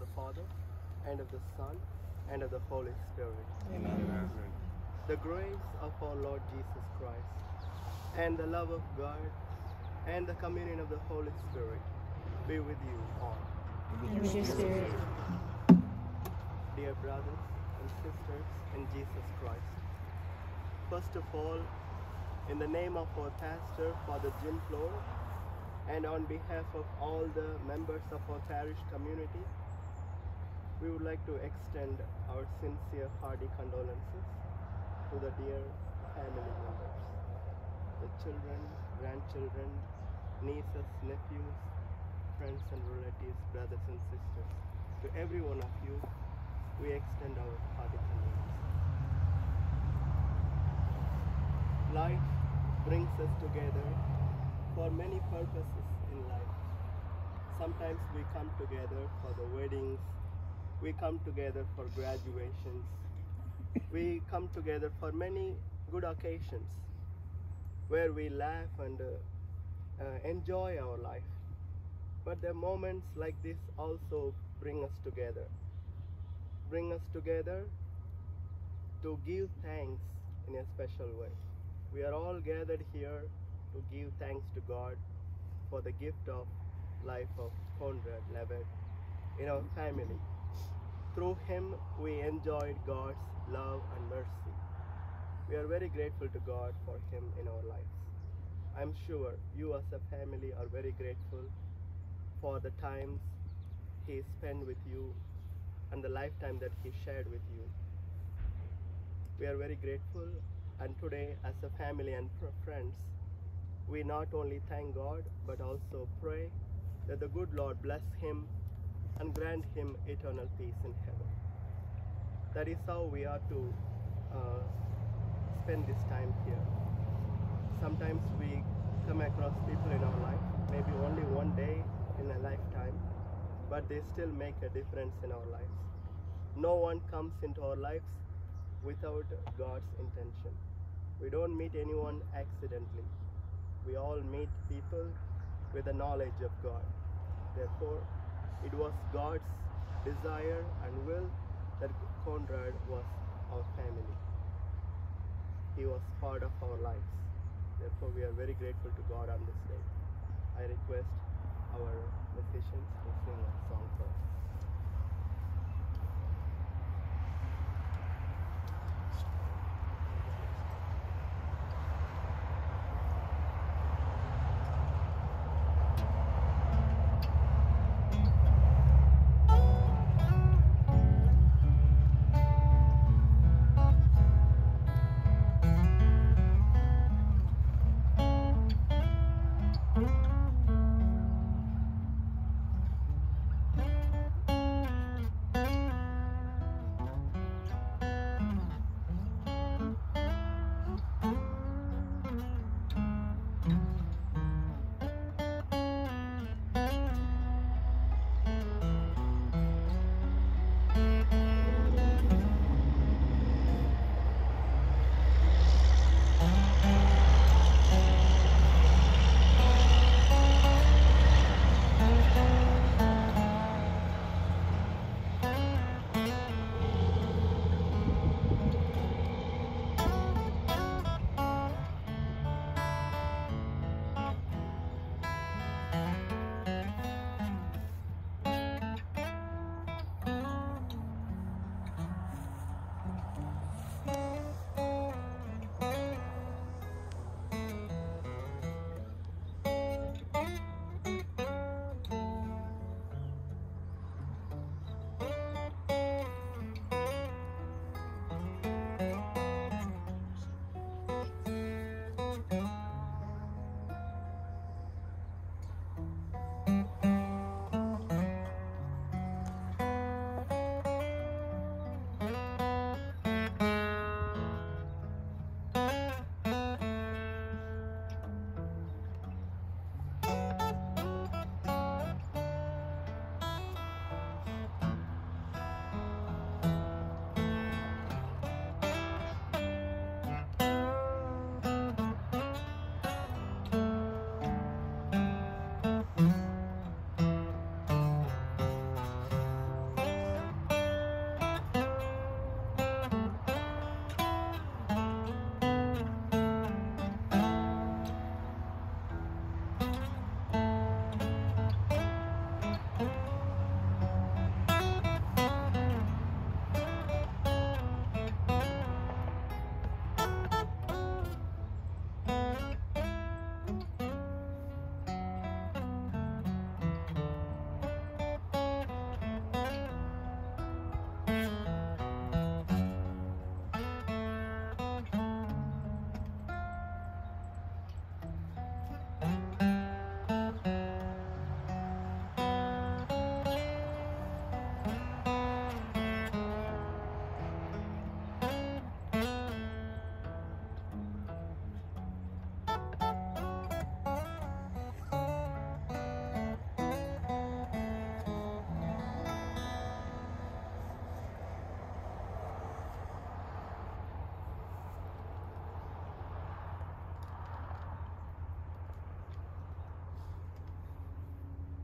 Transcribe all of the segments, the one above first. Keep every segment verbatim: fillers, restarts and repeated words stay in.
Father, and of the Son, and of the Holy Spirit. Amen. Amen. The grace of our Lord Jesus Christ, and the love of God, and the communion of the Holy Spirit be with you all. And with your spirit. Dear brothers and sisters in Jesus Christ, first of all, in the name of our pastor, Father Jim Floor, and on behalf of all the members of our parish community, we would like to extend our sincere, hearty condolences to the dear family members, the children, grandchildren, nieces, nephews, friends and relatives, brothers and sisters. To every one of you, we extend our hearty condolences. Life brings us together for many purposes in life. Sometimes we come together for the weddings, we come together for graduations, we come together for many good occasions where we laugh and uh, uh, enjoy our life. But the moments like this also bring us together. Bring us together to give thanks in a special way. We are all gathered here to give thanks to God for the gift of life of Conrad Levesque in our family. Through him, we enjoyed God's love and mercy. We are very grateful to God for him in our lives. I'm sure you as a family are very grateful for the times he spent with you and the lifetime that he shared with you. We are very grateful, and today as a family and friends, we not only thank God but also pray that the good Lord bless him and grant him eternal peace in heaven. That is how we are to uh, spend this time here. Sometimes we come across people in our life, maybe only one day in a lifetime, but they still make a difference in our lives. No one comes into our lives without God's intention. We don't meet anyone accidentally. We all meet people with the knowledge of God. Therefore, it was God's desire and will that Conrad was our family. He was part of our lives. Therefore, we are very grateful to God on this day. I request our musicians to sing a song for us.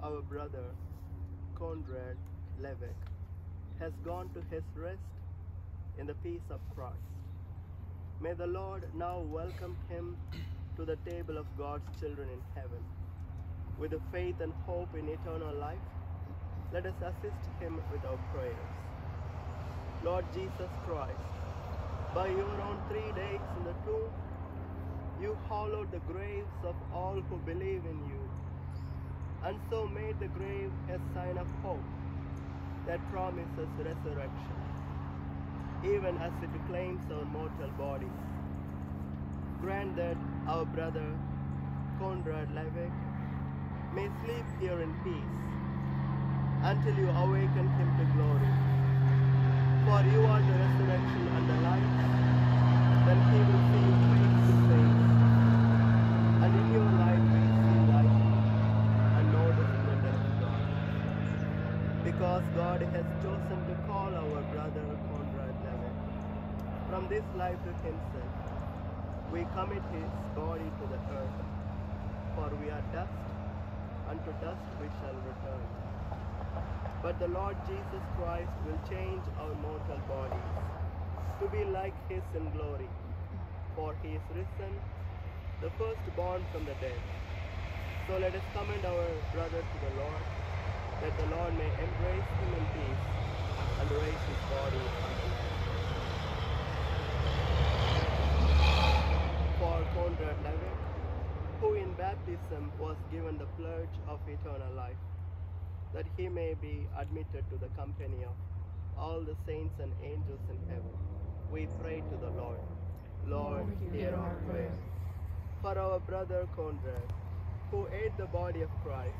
our brother Conrad Levesque has gone to his rest in the peace of Christ. May the Lord now welcome him to the table of God's children in heaven. With the faith and hope in eternal life, let us assist him with our prayers. Lord Jesus Christ, by your own three days in the tomb, you hollowed the graves of all who believe in you, and so made the grave a sign of hope that promises resurrection, even as it claims our mortal bodies. Grant that our brother Conrad Levesque may sleep here in peace until you awaken him to glory. For you are the resurrection and the life, then he will see you face to face, and in your light we see light and know the splendor of God. Because God has chosen to call our brother Conrad Levesque from this life to himself, we commit his body to the earth, for we are dust, and to dust we shall return. But the Lord Jesus Christ will change our mortal bodies to be like his in glory, for he is risen, the firstborn from the dead. So let us commend our brother to the Lord, that the Lord may embrace him in peace and raise his body on the land. For Conrad Levesque, who in baptism was given the pledge of eternal life, that he may be admitted to the company of all the saints and angels in heaven, we pray to the Lord. Lord, hear our prayer. For our brother Conrad, who ate the body of Christ,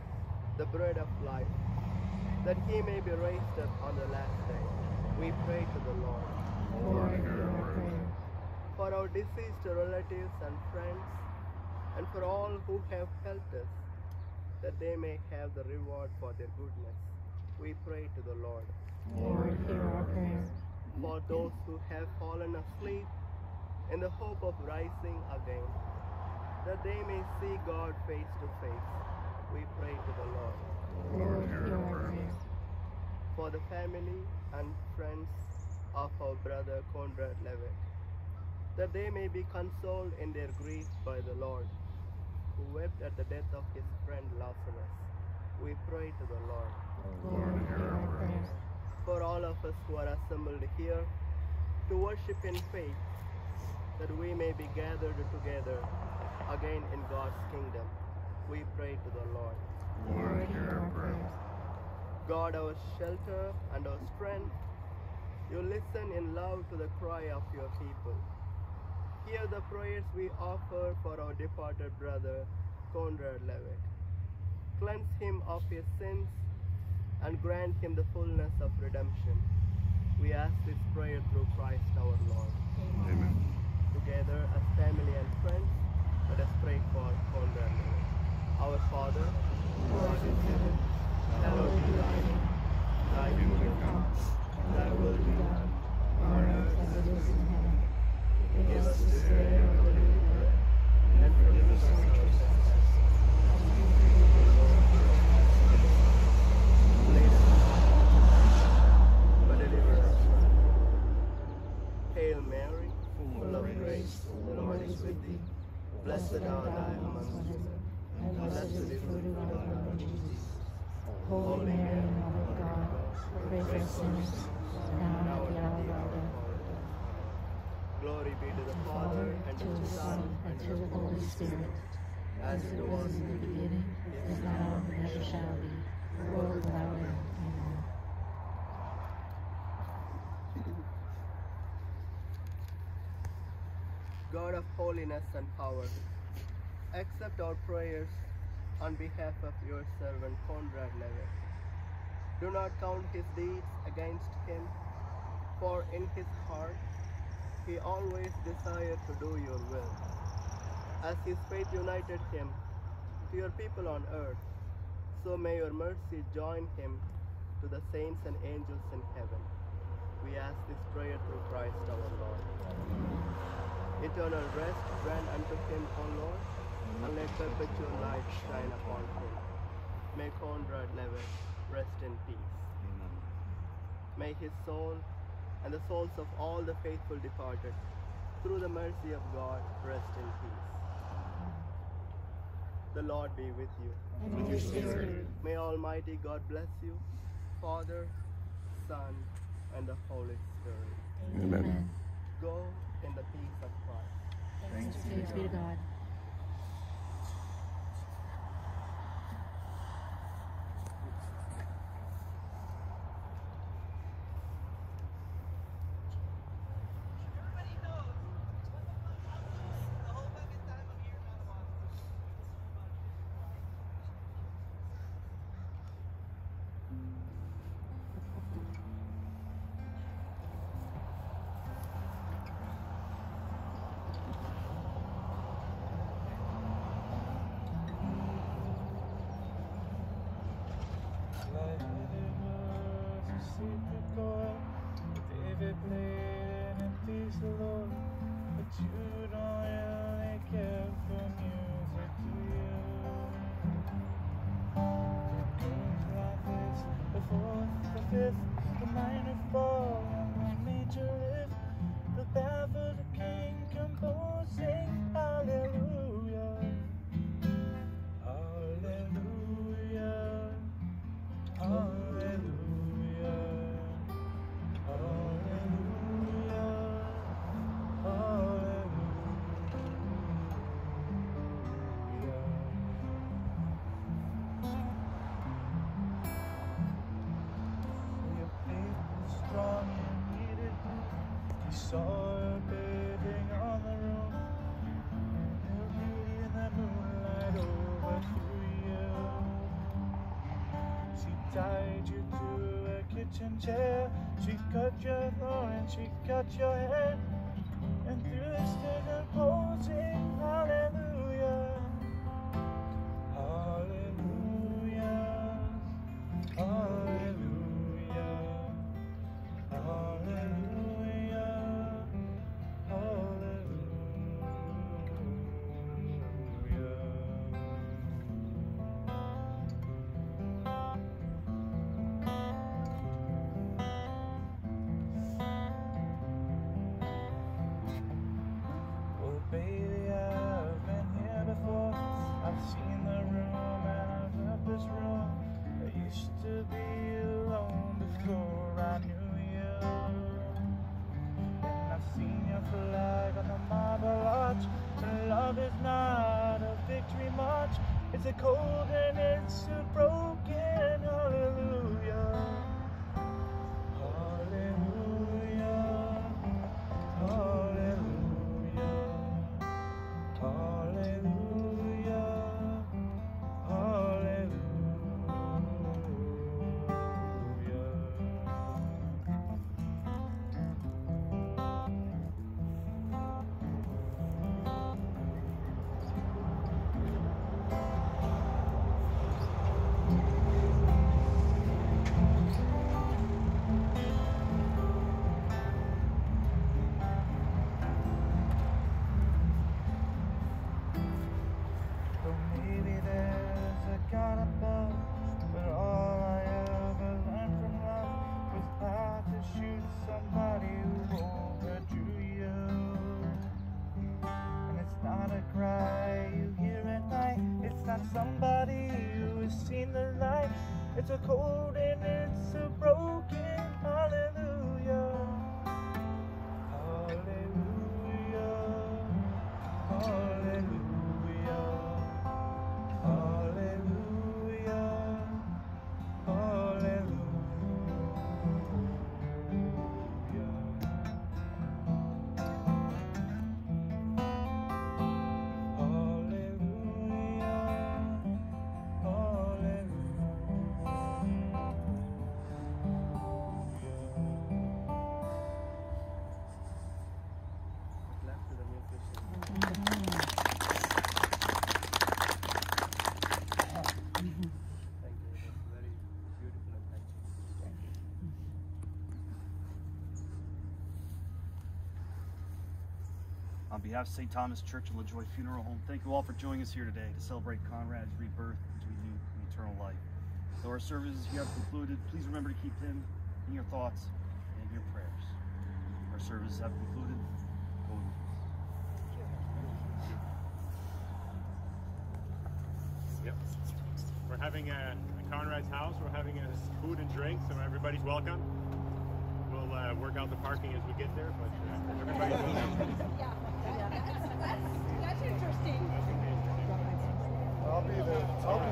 the bread of life, that he may be raised up on the last day, we pray to the Lord. Lord, hear our prayer. For our deceased relatives and friends, and for all who have helped us, that they may have the reward for their goodness, we pray to the Lord. Lord, hear our prayer. For those who have fallen asleep in the hope of rising again, that they may see God face to face, we pray to the Lord. Lord, hear our prayer. For the family and friends of our brother Conrad Levesque, that they may be consoled in their grief by the Lord, who wept at the death of his friend Lazarus, we pray to the Lord. Lord, hear our prayer. For all of us who are assembled here to worship in faith, that we may be gathered together again in God's kingdom, we pray to the Lord. Lord, hear our prayer. God, our shelter and our strength, you listen in love to the cry of your people. Hear the prayers we offer for our departed brother, Conrad Levesque. Cleanse him of his sins and grant him the fullness of redemption. We ask this prayer through Christ our Lord. Amen. Together as family and friends, let us pray for Conrad Levesque. Our Father, who art in heaven, hallowed be thy name. Thy kingdom come, thy will be done, on earth as it is in heaven. Give us this day our daily bread, and forgive us our trespasses, as we forgive those who trespass against us. Lead us not into temptation, but deliver us from evil. Hail Mary, full of grace, the Lord is with thee. Blessed art thou amongst women, and blessed is the fruit of thy womb, Jesus. Holy Mary, Mother of God, pray for us sinners, now and at the hour of our death. Glory be to the Father, and to the Son, and to the Holy Spirit, as it was in the beginning, is now, and ever shall be, world without end. Amen. God of holiness and power, accept our prayers on behalf of your servant Conrad Levesque. Do not count his deeds against him, for in his heart he always desired to do your will. As his faith united him to your people on earth, so may your mercy join him to the saints and angels in heaven. We ask this prayer through Christ our Lord. Eternal rest grant unto him, O Lord, and let perpetual light shine upon him. May Conrad Levesque rest in peace. Amen. May his soul and the souls of all the faithful departed, through the mercy of God, rest in peace. The Lord be with you. And with your spirit. May Almighty God bless you, Father, Son, and the Holy Spirit. Amen. Go in the peace of Christ. Thanks be Thanks be to God. Everybody knows what the fun time is. The whole fucking time I'm here in Madawaska. Like it was a secret chord, David played and it pleased the Lord. But you don't really care for music, do you? It goes like this: the fourth, the fifth, the minor fall, and the major lift. The baffled king composing hallelujah, hallelujah. Hallelujah, hallelujah, hallelujah. Your faith was strong and needed. You saw her bathing on the roof. Her beauty in the moonlight overthrew you. She tied you to a kitchen chair. She cut your throat and she cut your hair. And twisted her posing hallelujah, hallelujah, hallelujah, hallelujah, hallelujah. Oh baby, I've been here before. I've seen the room and I've left this room. I used to be alone before I knew you. And I've seen your flag on the marble arch. And love is not a victory march. It's a cold and it's a broken hallelujah. Hallelujah. Hallelujah, hallelujah, Though maybe there's a God above, but all I ever learned from love was how to shoot somebody who overdrew you. And it's not a cry you hear at night. It's not somebody who has seen the light. It's a cold and it's a broken hallelujah. Hallelujah. Hallelujah. Hallelujah, Clap to the musicians. Thank you. That's very beautiful and touching. On behalf of Saint Thomas Church and LaJoy Funeral Home, thank you all for joining us here today to celebrate Conrad's rebirth into a new eternal life. So our services here have concluded. Please remember to keep him in your thoughts and in your prayers. Our services have concluded. Go in peace. Yep. We're having a, at Conrad's house, we're having a food and drink, so everybody's welcome. We'll uh, work out the parking as we get there, but uh, everybody's welcome. Yeah, that, that's, that's, that's interesting. I'll be the, I'll be